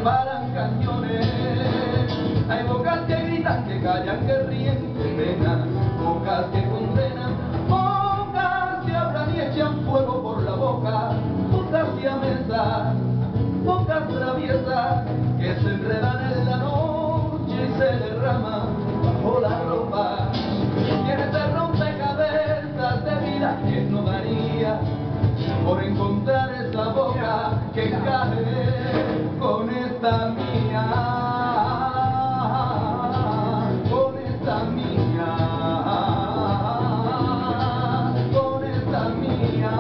disparan cañones. Hay bocas que gritan, que callan, que ríen, que penan, bocas que condenan, bocas que hablan y echan fuego por la boca, bocas siamesas, bocas traviesas, que se enredan en la noche y se derraman bajo la ropa. Tiene este rompecabezas de vida que no daría por encontrar esa boca que encaje con esta mía, con esta mía, con esta mía,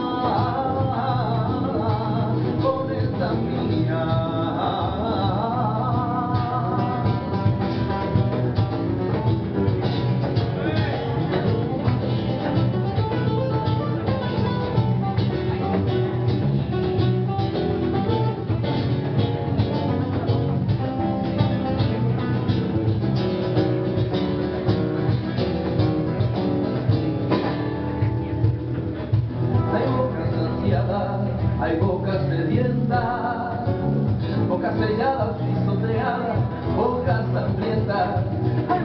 con esta mía. Hay bocas sedientas, bocas selladas, pisoteadas, bocas hambrientas.